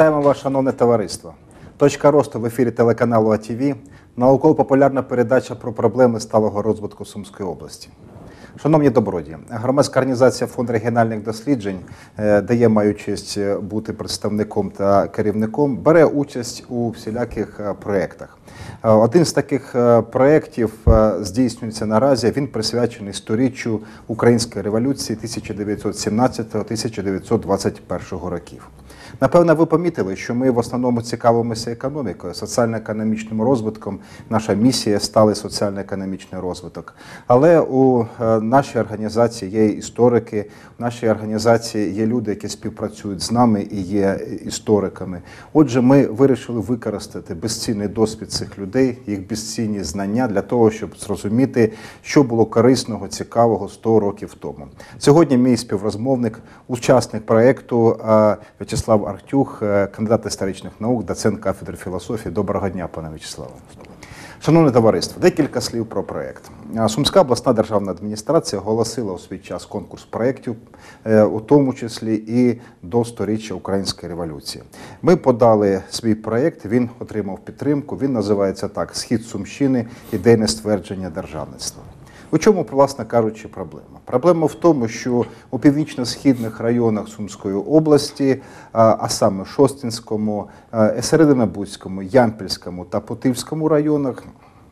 Вітаємо вас, шановне товариство. Точка росту в ефірі телеканалу АТВ. Науково-популярна передача про проблеми сталого розвитку Сумської області. Шановні добродії, громадська організація «Фонд регіональних досліджень», де я маю честь бути представником та керівником, бере участь у всіляких проєктах. Один з таких проєктів здійснюється наразі, він присвячений 100-річчю Української революції 1917-1921 років. Напевно, ви помітили, що ми в основному цікавимося економікою, соціально-економічним розвитком. Наша місія – сталий соціально-економічний розвиток. Але у нашій організації є історики, в нашій організації є люди, які співпрацюють з нами і є істориками. Отже, ми вирішили використати безцінний досвід цих людей, їх безцінні знання для того, щоб зрозуміти, що було корисного, цікавого 100 років тому. Сьогодні мій співрозмовник, учасник проєкту В'ячеслав Артюх, кандидат історичних наук, доцент кафедри філософії. Доброго дня, пане В'ячеславе. Шановне товариство, декілька слів про проєкт. Сумська обласна державна адміністрація оголосила у свій час конкурс проєктів, у тому числі і до 100-річчя Української революції. Ми подали свій проєкт, він отримав підтримку, він називається так «Схід Сумщини. Ідейне ствердження державництва». У чому, власне кажучи, проблема? Проблема в тому, що у північно-східних районах Сумської області, а саме Шостинському, Серединобудському, Ямпільському та Путивському районах,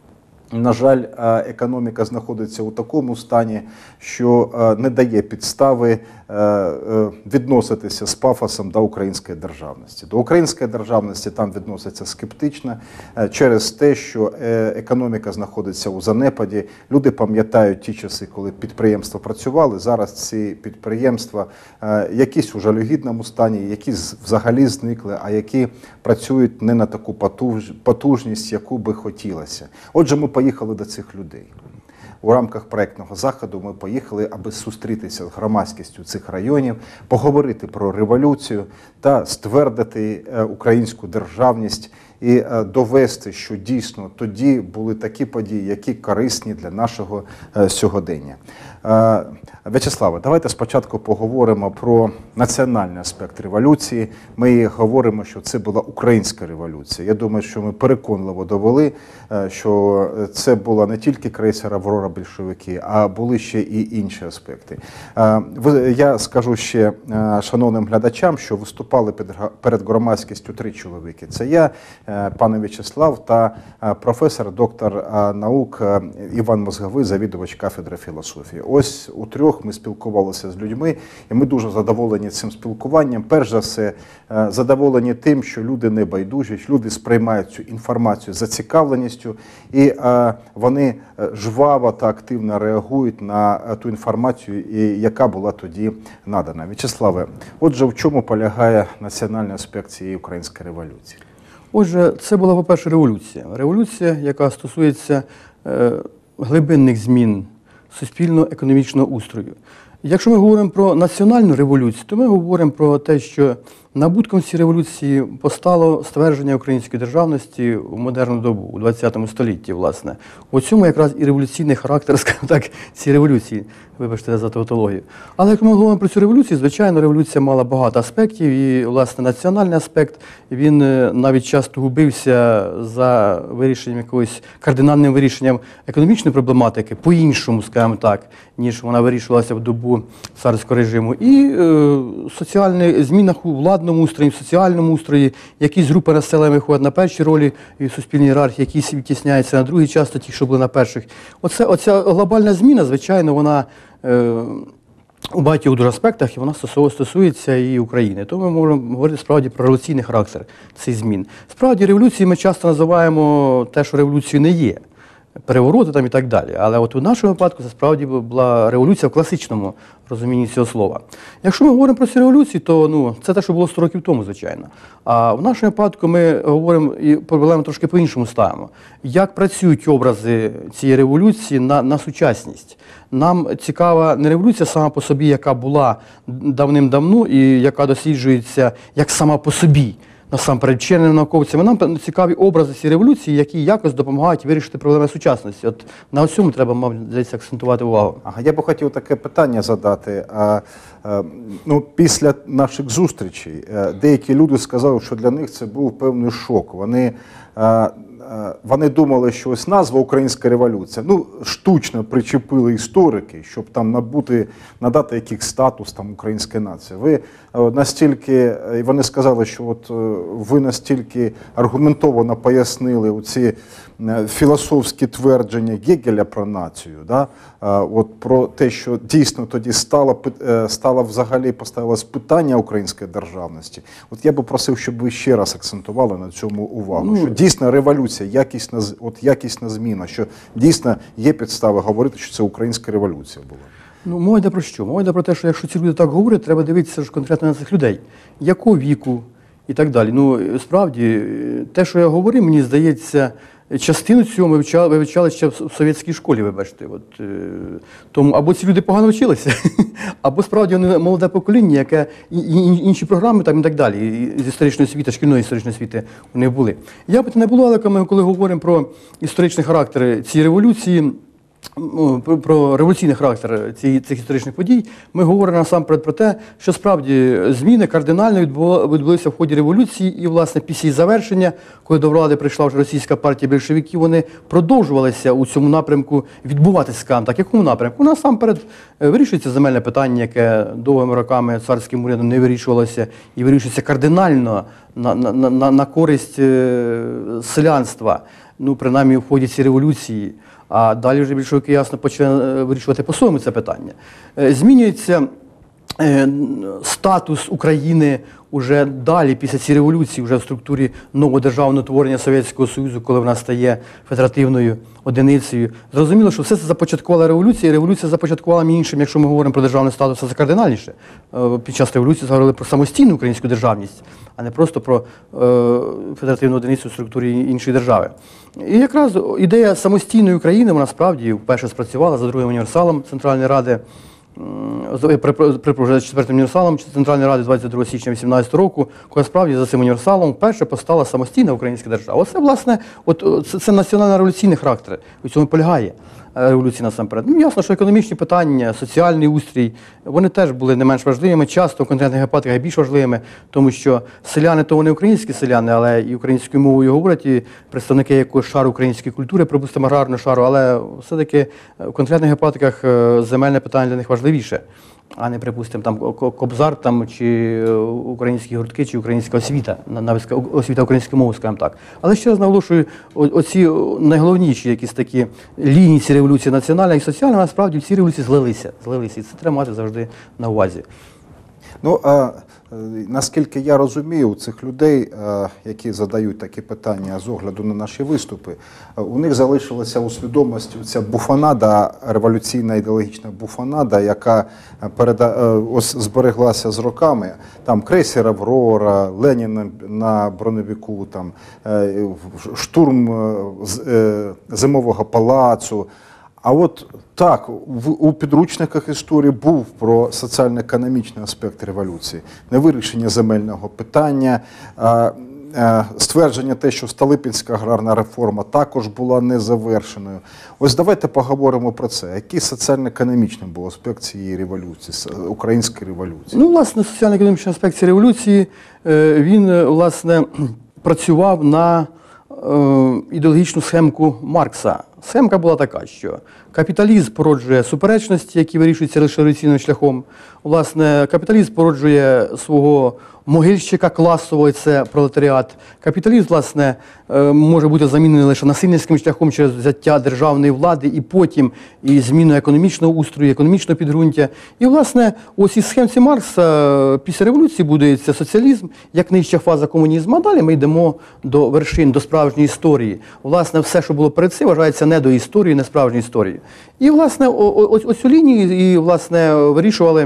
на жаль, економіка знаходиться у такому стані, що не дає підстави відноситися з пафосом до української державності. До української державності там відносяться скептично через те, що економіка знаходиться у занепаді. Люди пам'ятають ті часи, коли підприємства працювали. Зараз ці підприємства якісь у жалюгідному стані, які взагалі зникли, а які працюють не на таку потужність, яку би хотілося. Отже, ми поїхали до цих людей. У рамках проєктного заходу ми поїхали, аби зустрітися з громадськістю цих районів, поговорити про революцію та ствердити українську державність і довести, що дійсно тоді були такі події, які корисні для нашого сьогодення. В'ячеславе, давайте спочатку поговоримо про національний аспект революції. Ми говоримо, що це була українська революція. Я думаю, що ми переконливо довели, що це була не тільки крейсер «Аврора» більшовики, а були ще і інші аспекти. Я скажу ще шановним глядачам, що виступали перед громадськістю 3 чоловіки. Це я, пане В'ячеслав та професор, доктор наук Іван Мозговий, завідувач кафедри філософії. Ось у 3 ми спілкувалися з людьми, і ми дуже задоволені цим спілкуванням. Перш за все, задоволені тим, що люди не байдужі, що люди сприймають цю інформацію з зацікавленістю, і вони жваво та активно реагують на ту інформацію, яка була тоді надана. В'ячеславе, отже, в чому полягає національний аспект цієї української революції? Отже, це була, по-перше, революція. Революція, яка стосується глибинних змін суспільно-економічного устрою. Якщо ми говоримо про національну революцію, то ми говоримо про те, що набутком цієї революції постало ствердження української державності у модерну добу, у ХХ столітті, власне. У цьому якраз і революційний характер, скажімо так, цієї революції, вибачте за тавтологію. Але як ми говоримо про цю революцію, звичайно, революція мала багато аспектів, і, власне, національний аспект, він навіть часто губився за вирішенням якогось кардинальним вирішенням економічної проблематики, по-іншому, скажімо так, ніж вона вирішувалася в добу царського режиму. І соціальних змінах у владному устрої, в соціальному устрої, якісь групи населення виходять на перші ролі в суспільній ієрархії, якісь відтісняються на другі, часто ті, що були на перших. Оця глобальна зміна, звичайно, вона у багатьох дуже аспектах, і вона стосується і України. Тому ми можемо говорити справді про революційний характер цих змін. Справді, революції ми часто називаємо те, що революцією не є. Перевороти там і так далі. Але от у нашому випадку це справді була революція в класичному розумінні цього слова. Якщо ми говоримо про цю революцію, то це те, що було 100 років тому, звичайно. А в нашому випадку ми говоримо і проблему трошки по-іншому ставимо. Як працюють образи цієї революції на сучасність? Нам цікава не революція сама по собі, яка була давним-давно і яка досліджується як сама по собі. насамперед вченими науковцями. Нам цікаві образи цієї революції, які якось допомагають вирішити проблеми сучасності. От на цьому треба, мабуть, здається, акцентувати увагу. Ага, я би хотів таке питання задати. Ну, після наших зустрічей деякі люди сказали, що для них це був певний шок. Вони думали, що ось назва «Українська революція», ну, штучно причепили історики, щоб там надати якийсь статус там української нації. Ви настільки, і вони сказали, що от ви настільки аргументовано пояснили оці філософські твердження Гегеля про націю, да? От про те, що дійсно тоді стало взагалі поставилось питання української державності. От я би просив, щоб ви ще раз акцентували на цьому увагу, що дійсно революція, якісна зміна, що дійсно є підстави говорити, що це українська революція була. Ну, мова йде про що? Мова йде про те, що якщо ці люди так говорять, треба дивитися ж конкретно на цих людей. Якого віку і так далі. Ну, справді, те, що я говорив, мені здається, частину цього ми вивчали ще в совєтській школі, вибачте. Тому або ці люди погано вчилися, або справді вони молоде покоління, яке інші програми там і так далі, з історичної освіти, шкільної історичної освіти у них були. Я б не було, але коли говоримо про історичний характер цієї революції, про революційний характер цих історичних подій, ми говоримо насамперед про те, що справді зміни кардинально відбулися в ході революції, і, власне, після її завершення, коли до влади прийшла вже російська партія більшовиків, вони продовжувалися у цьому напрямку відбуватися, скажімо так. Якому напрямку? Насамперед вирішується земельне питання, яке довгими роками царським урядом не вирішувалося, і вирішується кардинально на користь селянства, ну, принаймні, в ході цієї революції. А далі вже більшовики, ясно, почали вирішувати по-своєму це питання. Змінюється статус України уже далі, після цієї революції, вже в структурі нового державного творення Совєтського Союзу, коли вона стає федеративною одиницею. Зрозуміло, що все це започаткувала революція, і революція започаткувала, між іншим, якщо ми говоримо про державний статус, це кардинальніше. Під час революції говорили про самостійну українську державність, а не просто про федеративну одиницю в структурі іншої держави. І якраз ідея самостійної України, вона справді вперше спрацювала за другим універсалом Центральної Ради, при 4-м універсалом Центральної Ради 22 січня 2018 року, коли справді за цим універсалом вперше постала самостійна українська держава. Оце, власне, це національно-революційний характер, у цьому полягає революція насамперед. Ну, ясно, що економічні питання, соціальний устрій, вони теж були не менш важливими, часто в конкретних випадках більш важливими, тому що селяни то вони українські селяни, але і українською мовою говорять, і представники якогось шару української культури, припустимо, аграрного шару, але все-таки в конкретних випадках земельне питання для них важливіше, а не, припустимо, там кобзар там, чи українські гуртки, чи українська освіта, освіта української мови, скажімо так. Але ще раз наголошую, оці найголовніші якісь такі лінії цієї революції, національна і соціальна, насправді в цій революції злилися. І це треба мати завжди на увазі. Ну, наскільки я розумію, у цих людей, які задають такі питання з огляду на наші виступи, у них залишилася у свідомості ця буфонада, революційна ідеологічна буфонада, яка збереглася з роками. Там крейсер «Аврора», Ленін на броневику, там, штурм Зимового палацу. А от так, у підручниках історії був про соціально-економічний аспект революції, невирішення земельного питання, ствердження те, що Столипінська аграрна реформа також була незавершеною. Ось давайте поговоримо про це. Який соціально-економічний був аспект цієї революції, української революції? Ну, власне, соціально-економічний аспект цієї революції, він, власне, працював на ідеологічну схемку Маркса. Схемка була така, що капіталізм породжує суперечності, які вирішуються лише революційним шляхом. Власне, капіталізм породжує свого могильщика класового, це пролетаріат. Капіталізм, власне, може бути замінений лише насильницьким шляхом через взяття державної влади і потім і зміну економічного устрою, економічного підґрунтя. І, власне, у цій схемці Маркса після революції будується соціалізм, як нижча фаза комунізму, а далі ми йдемо до вершин, до справжньої історії. Власне, все, що було перед цим, вважається не до історії, не справжньої історії. І, власне, оцю лінію і, власне, вирішували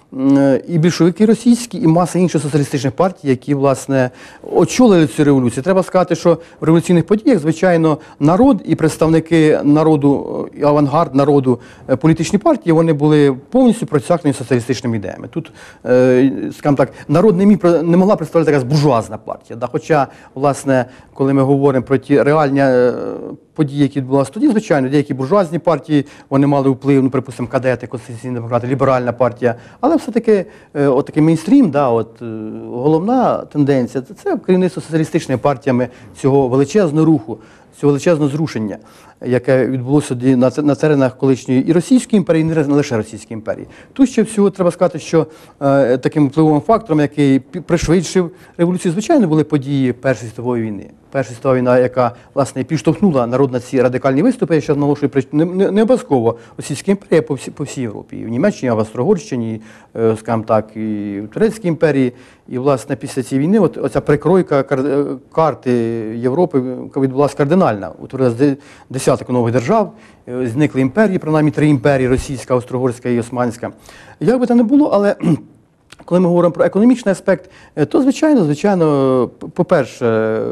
і більшовики російські, і маса інших соціалістичних партій, які, власне, очолили цю революцію. Треба сказати, що в революційних подіях, звичайно, народ і представники народу, і авангард народу, політичні партії, вони були повністю процякнені соціалістичними ідеями. Тут, скажімо так, народ не могла представляти якась буржуазна партія. Да? Хоча, власне, коли ми говоримо про ті реальні події, які відбувалися тоді, звичайно, деякі буржуазні партії, вони мали вплив, ну, припустимо, кадети, конституційні демократи, ліберальна партія, але все-таки отакий мейнстрім, да, головна тенденція – це керівництво соціалістичними партіями цього величезного руху, цього величезного зрушення, яке відбулося на теренах колишньої і Російської імперії, і не лише Російської імперії. Тут ще всього треба сказати, що таким впливовим фактором, який пришвидшив революцію, звичайно, були події Першої світової війни. Перша світова війна, яка, власне, підштовхнула народ на ці радикальні виступи, я ще наголошую, не обов'язково Російська імперія по всій Європі. І в Німеччині, в Австро-Угорщині, скажімо так, і в Турецькій імперії. І, власне, після цієї війни оця перекройка карти Європи відбулася кардинальна. Утворилось десяток нових держав, зникли імперії, принаймні 3 імперії – російська, австро-угорська і османська. Як би там не було, але коли ми говоримо про економічний аспект, то, звичайно, по-перше,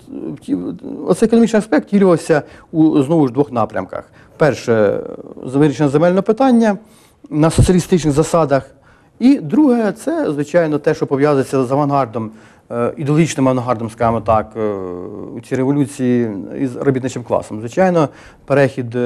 оцей економічний аспект втілювався знову ж, 2 напрямках. Перше – вирішення земельного питання на соціалістичних засадах. І друге – це, звичайно, те, що пов'язується з авангардом, ідеологічним авангардом, скажімо так, у цій революції із робітничим класом. Звичайно, перехід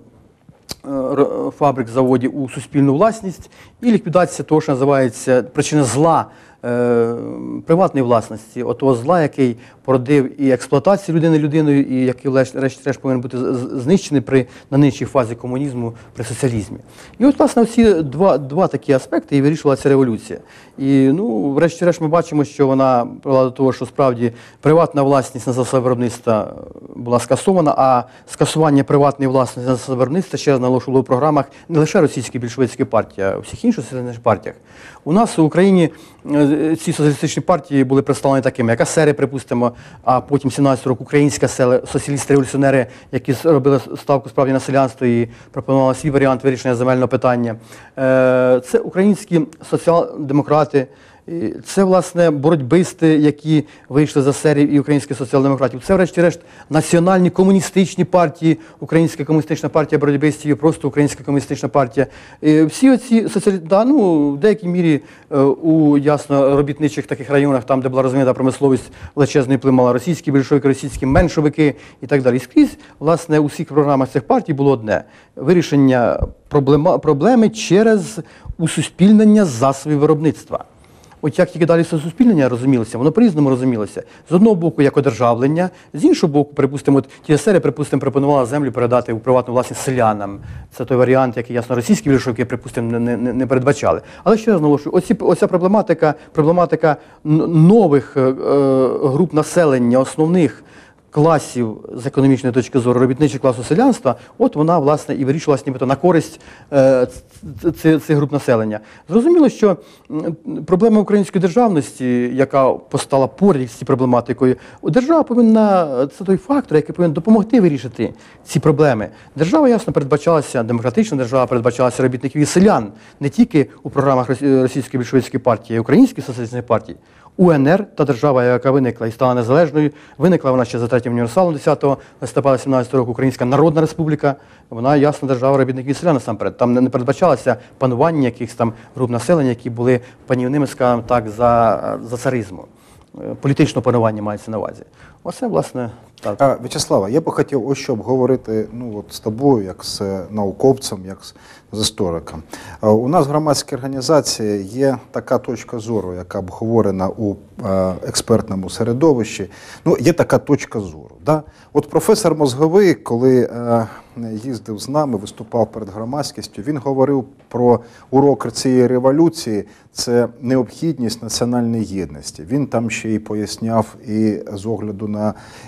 фабрик, заводів у суспільну власність і ліквідація того, що називається причина зла приватної власності, отого зла, який породив і експлуатацію людини людиною, і який, врешті-решт, повинен бути знищений на нинішній фазі комунізму, при соціалізмі. І от, власне, всі два такі аспекти і вирішувала ця революція. І, ну, врешті-решт, ми бачимо, що вона привела до того, що справді приватна власність на засоби виробництва була скасована, а скасування приватної власності на засоби виробництва ще раз наголошувало у програмах не лише російської більшовицької партії, а у всіх інших соціалістичних партіях. У нас в Україні ці соціалістичні партії були представлені такими, як АСЕРи, припустимо, а потім 17 року українська соціалісти-революціонери, які робили ставку справді на селянство і пропонували свій варіант вирішення земельного питання. Це українські соціал-демократи, це, власне, боротьбисти, які вийшли з АСЕРів і українських соціал-демократів. Це, врешті-решт, національні комуністичні партії, Українська комуністична партія боротьбистів і просто Українська комуністична партія. Всі оці в деякій мірі у ясно робітничих таких районах, там, де була розвинена промисловість, величезний вплив мала російські більшовики, російські меншовики і так далі. І скрізь, власне, у всіх програмах цих партій було одне – вирішення проблеми через усуспільнення засобів виробництва. От як тільки далі суспільнення розумілося, воно по-різному розумілося. З одного боку, як одержавлення, з іншого боку, припустимо, ті ЕСЕРи, пропонували землю передати у приватну власність селянам. Це той варіант, який, ясно, російські більшовики, припустимо, не передбачали. Але ще раз наголошую, оця проблематика нових груп населення, основних класів з економічної точки зору, робітничого класу селянства, от вона, власне, і вирішувалася нібито на користь цих груп населення. Зрозуміло, що проблема української державності, яка постала поряд з цією проблематикою, держава повинна, це той фактор, який повинен допомогти вирішити ці проблеми. Держава, ясно, передбачалася, демократична держава передбачалася робітників і селян, не тільки у програмах Російської більшовицької партії, а й Української соціалістичної партії. УНР, та держава, яка виникла і стала незалежною, виникла вона ще за третім універсалом 10 листопада 17 року, Українська Народна Республіка, вона, ясна, держава робітників і селян насамперед. Там не передбачалося панування якихось там груп населення, які були панівними, скажімо так, за царизму. Політичного панування мається на увазі. Оце, власне, так. В'ячеслава, я би хотів ось що обговорити з тобою, як з науковцем, як з істориком. У нас в громадській організації є така точка зору, яка обговорена у експертному середовищі. Є така точка зору. Да? От професор Мозговий, коли їздив з нами, виступав перед громадськістю, він говорив про урок цієї революції – це необхідність національної єдності. Він там ще й поясняв і з огляду на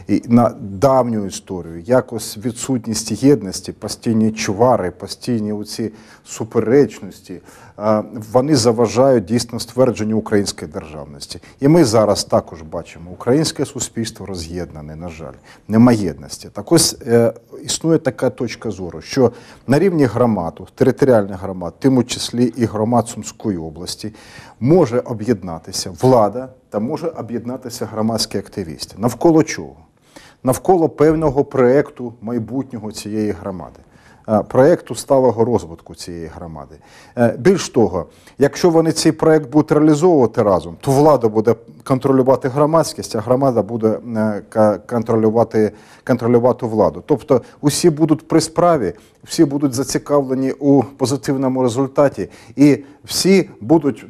на давню історію, якось відсутність єдності, постійні чвари, постійні оці суперечності, вони заважають дійсно ствердженню української державності. І ми зараз також бачимо, українське суспільство роз'єднане, на жаль, нема єдності. Так ось існує така точка зору, що на рівні громад, територіальних громад, в тому числі і громад Сумської області, може об'єднатися влада та може об'єднатися громадські активісти. Навколо чого? Навколо певного проєкту майбутнього цієї громади, проєкту сталого розвитку цієї громади. Більш того, якщо вони цей проєкт будуть реалізовувати разом, то влада буде контролювати громадськість, а громада буде контролювати владу. Тобто усі будуть при справі, всі будуть зацікавлені у позитивному результаті і всі будуть,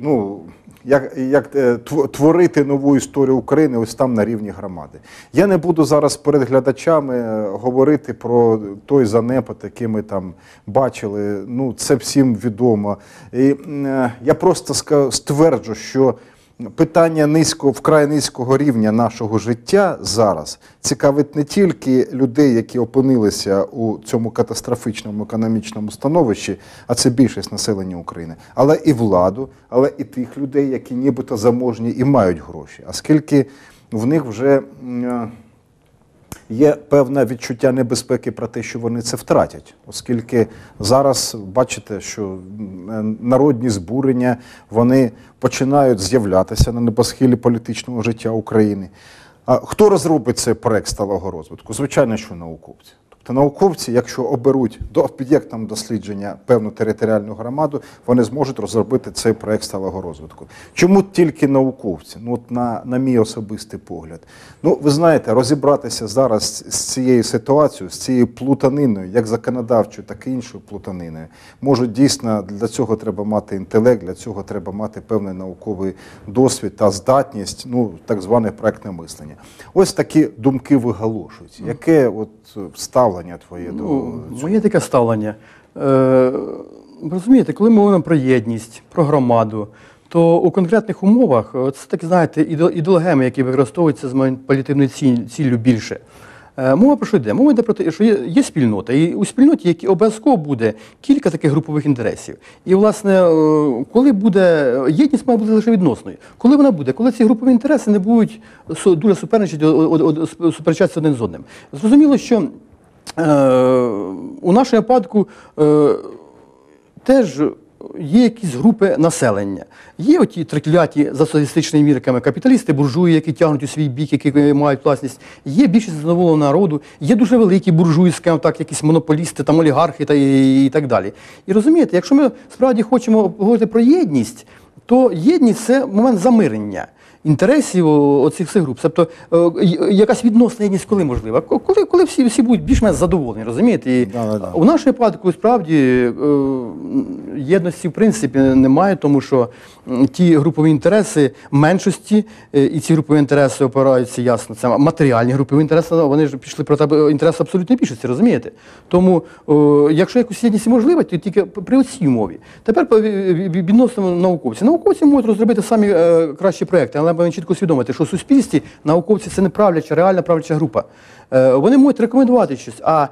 творити нову історію України ось там на рівні громади. Я не буду зараз перед глядачами говорити про той занепад, який ми там бачили, це всім відомо. І я просто стверджу, що питання вкрай низького рівня нашого життя зараз цікавить не тільки людей, які опинилися у цьому катастрофічному економічному становищі, а це більшість населення України, але і владу, але і тих людей, які нібито заможні і мають гроші. Оскільки в них вже є певне відчуття небезпеки про те, що вони це втратять. Оскільки зараз бачите, що народні збурення, вони починають з'являтися на небосхилі політичного життя України. А хто розробить цей проект сталого розвитку? Звичайно, що науковці. Тобто науковці, якщо оберуть об'єктом дослідження певну територіальну громаду, вони зможуть розробити цей проект сталого розвитку. Чому тільки науковці? На мій особистий погляд. Ви знаєте, розібратися зараз з цією ситуацією, з цією плутаниною, як законодавчою, так і іншою плутаниною, може дійсно, для цього треба мати інтелект, для цього треба мати певний науковий досвід та здатність, так зване проектне мислення. Ось такі думки виголошуються. Яке ставлення твоє до цього? Моє таке ставлення. Розумієте, коли ми говоримо про єдність, про громаду, то у конкретних умовах це такі, знаєте, ідеологеми, які використовуються з маніпулятивною ціллю більше. Мова про що йде? Мова йде про те, що є спільнота, і у спільноті, які обов'язково буде кілька таких групових інтересів. І, власне, коли буде єдність, має бути лише відносною. Коли вона буде? Коли ці групові інтереси не будуть дуже суперечатися один з одним. Зрозуміло, що у нашому випадку теж є якісь групи населення. Є оті трикляті за соціалістичними мірками капіталісти, буржуї, які тягнуть у свій бік, які мають власність. Є більшість задоволеного народу, є дуже великі буржуї, скажімо так, якісь монополісти, там олігархи і так далі. І розумієте, якщо ми справді хочемо говорити про єдність, то єдність – це момент замирення інтересів оцих всіх груп. Тобто якась відносна єдність коли можлива? Коли всі будуть більш-менш задоволені, розумієте? І у нашому випадку, справді, єдності в принципі немає, тому що ті групові інтереси меншості, і ці групові інтереси опираються, ясно, це матеріальні групові інтереси, вони ж пішли проти інтересу абсолютної більшості, розумієте? Тому, якщо якусь єдність можлива, то тільки при цій умові. Тепер відносно науковців. Науковці можуть розробити самі кращі проекти, але треба чітко усвідомити, що в суспільстві науковці – це не правляча, реальна правляча група. Вони можуть рекомендувати щось, а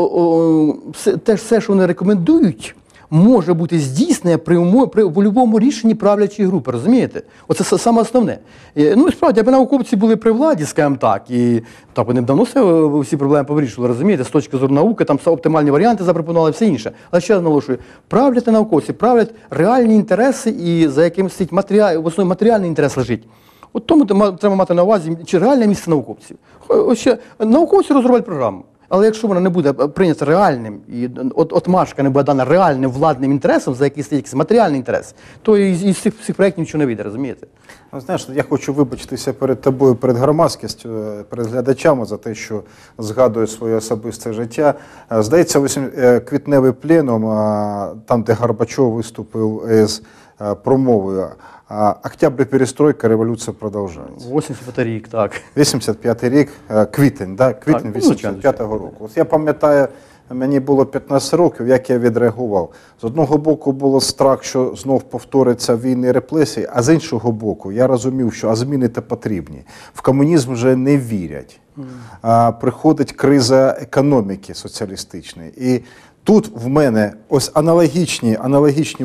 все, що вони рекомендують, може бути здійснене при будь-якому рішенні правлячої групи, розумієте? Оце саме основне. І справді, аби науковці були при владі, скажімо так, і так вони б давно всі проблеми повирішували, розумієте, з точки зору науки, там оптимальні варіанти запропонували, все інше. Але ще раз наголошую, правлять науковці, правлять реальні інтереси, і за яким стоїть в основі матеріальний інтерес лежить. От тому треба мати на увазі, чи реальне місце науковців. Ось ще науковці розроблять програму. Але якщо вона не буде прийнята реальним, і отмашка не буде дана реальним владним інтересом, за який стоїть якийсь матеріальний інтерес, то із цих проєктів нічого не вийде, розумієте? Знаєш, я хочу вибачитися перед тобою, перед громадськістю, перед глядачами за те, що згадую своє особисте життя. Здається, квітневий пленум, там, де Горбачов виступив з промовою, «Октябрь, перестройка, революція продовжується». 85-й рік, так. 85-й рік, квітень, да? Квітень 85-го року. От я пам'ятаю, мені було 15 років, як я відреагував. З одного боку було страх, що знов повториться війни і репресії, а з іншого боку я розумів, що зміни-то потрібні. В комунізм вже не вірять. приходить криза економіки соціалістичної. І тут в мене ось аналогічні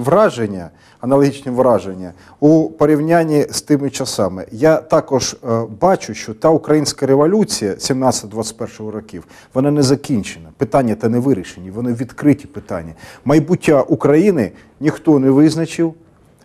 враження у порівнянні з тими часами. Я також бачу, що та українська революція 17-21 років, вона не закінчена. Питання та не вирішені, вони відкриті питання. Майбуття України ніхто не визначив.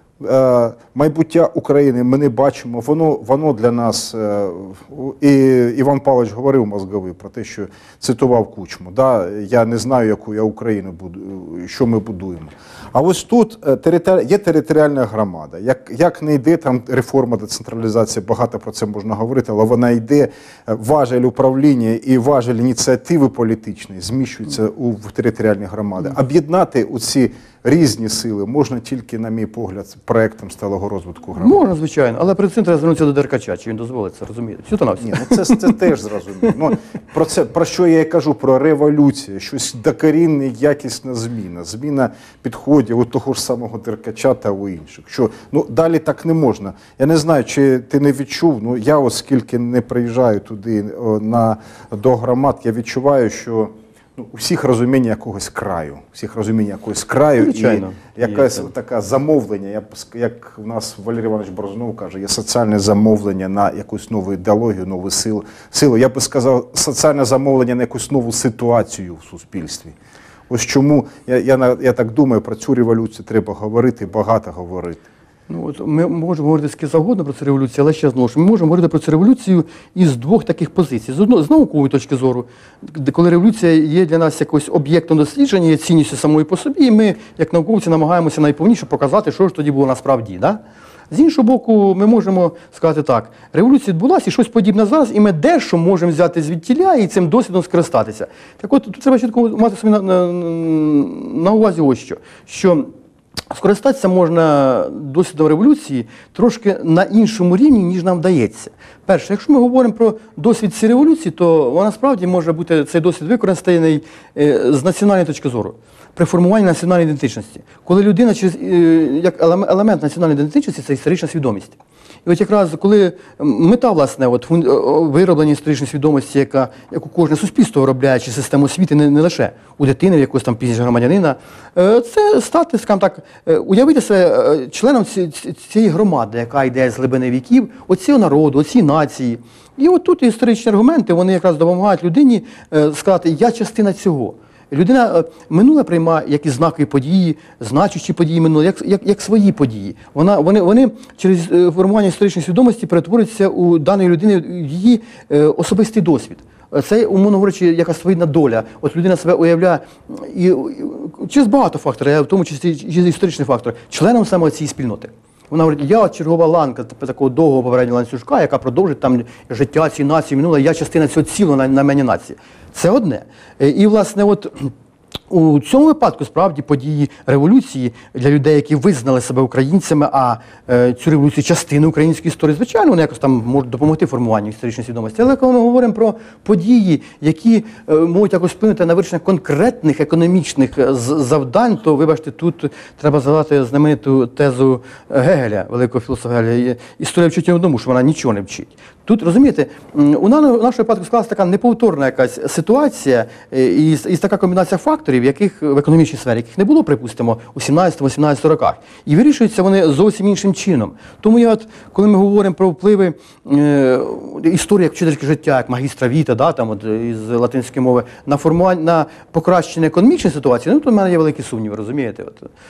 Майбуття України ми не бачимо, воно для нас, і Іван Павлович говорив мозговий про те, що цитував Кучму, да, я не знаю, яку я Україну буду, що ми будуємо. А ось тут є територіальна громада, як не йде там реформа децентралізації, багато про це можна говорити, але вона йде, важель управління і важель ініціативи політичної зміщується в територіальні громади. Об'єднати оці різні сили можна тільки, на мій погляд, проєктом сталого розвитку громади. Можна, звичайно, але перед цим треба звернутися до Деркача, чи він дозволить це, розумієте? Всю то на всі. Ні, ну це теж зрозуміло. Ну, про що я і кажу, про революцію, щось докорінне, якісна зміна, зміна підходів у того ж самого Деркача та у інших. Що, ну, далі так не можна. Я не знаю, чи ти не відчув, ну, я оскільки не приїжджаю туди до громад, я відчуваю, що у всіх розуміння якогось краю, Звичайно, і якесь таке замовлення, як в нас Валерій Іванович Борзнов каже, є соціальне замовлення на якусь нову ідеологію, нову силу. Я би сказав, соціальне замовлення на якусь нову ситуацію в суспільстві. Ось чому, я так думаю, про цю революцію треба говорити, багато говорити. Ну, от ми можемо говорити скільки завгодно про цю революцію, але ще знову ж, ми можемо говорити про цю революцію із двох таких позицій. З наукової точки зору, коли революція є для нас якось об'єктом дослідження, є цінністю самої по собі, і ми, як науковці, намагаємося найповніше показати, що ж тоді було насправді. Да? З іншого боку, ми можемо сказати так, революція відбулася і щось подібне зараз, і ми дещо можемо взяти звідтіля і цим досвідом скористатися. Так от, тут треба чітко мати собі на увазі ось що скористатися можна досвідом революції трошки на іншому рівні, ніж нам вдається. Перше, якщо ми говоримо про досвід цієї революції, то вона справді може бути, цей досвід використаний з національної точки зору, при формуванні національної ідентичності. Коли людина, як елемент національної ідентичності, це історична свідомість. І от якраз коли мета, власне, вироблення історичної свідомості, яку кожне суспільство виробляє, чи систему освіти, не лише у дитини, в якогось там пізніше громадянина, це стати, скажімо так, уявити себе членом цієї громади, яка йде з глибини віків, оцього народу, оцій нації. І от тут історичні аргументи, вони якраз допомагають людині сказати, я частина цього. Людина минуле приймає як і знакові події, значущі події минуле, як свої події. Вони через формування історичної свідомості перетворюються у даної людини в її особистий досвід. Це, умовно говорячи, якась своєрідна доля. От людина себе уявляє і через багато факторів, в тому числі через історичний фактор, членом саме цієї спільноти. Вона говорить, я чергова ланка такого довгого попереднього ланцюжка, яка продовжить там життя цієї нації минуле, я частина цього цілого на мені нації. Це одне. І, власне, от у цьому випадку, справді, події революції для людей, які визнали себе українцями, а цю революцію частину української історії, звичайно, вони якось там можуть допомогти формуванню історичної свідомості. Але коли ми говоримо про події, які можуть якось вплинути на вирішення конкретних економічних завдань, то, вибачте, тут треба згадати знамениту тезу Гегеля, великого філософа Гегеля, історія вчить не одному, що вона нічого не вчить. Тут, розумієте, у нашому випадку склалася така неповторна якась ситуація і така комбінація факторів, яких в економічній сфері, яких не було, припустимо, у 17-18 роках. І вирішуються вони зовсім іншим чином. Тому коли ми говоримо про впливи історії як вчительське життя, як магістра Віта, да, там, із латинської мови, на формування, на покращення економічної ситуації, ну, то в мене є великі сумніви, розумієте?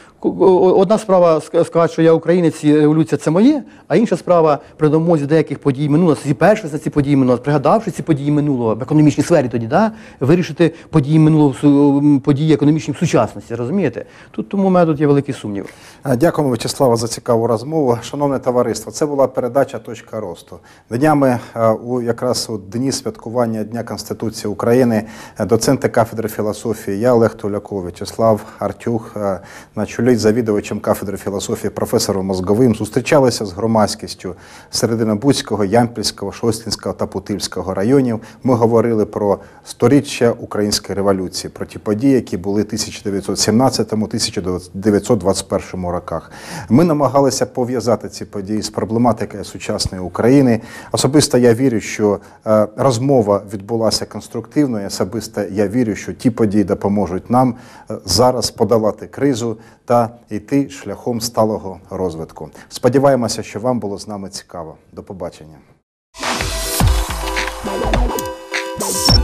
Одна справа сказати, що я українець, і революція – це моє, а інша справа при допомозі деяких подій минулого, зіпершись на ці події минулого, пригадавши ці події минулого в економічній сфері тоді, да, вирішити події минулого, події економічні в сучасності, розумієте? Тому у мене тут є великі сумніви. Дякуємо, В'ячеславе, за цікаву розмову. Шановне товариство, це була передача «Точка росту». Днями, якраз у дні святкування Дня Конституції України, доценти кафедри філософії, я, Олег Туляков, В'ячеслав Артюх, на чолі з завідувачем кафедри філософії, професором Мозговим, зустрічалися з громадськістю Серединобудського, Ямпільського, Шосткінського та Путильського районів. Ми говорили про сторіччя Української революції, про ті події, які які були в 1917-1921 роках. Ми намагалися пов'язати ці події з проблематикою сучасної України. Особисто я вірю, що розмова відбулася конструктивно, і особисто я вірю, що ті події допоможуть нам зараз подолати кризу та йти шляхом сталого розвитку. Сподіваємося, що вам було з нами цікаво. До побачення.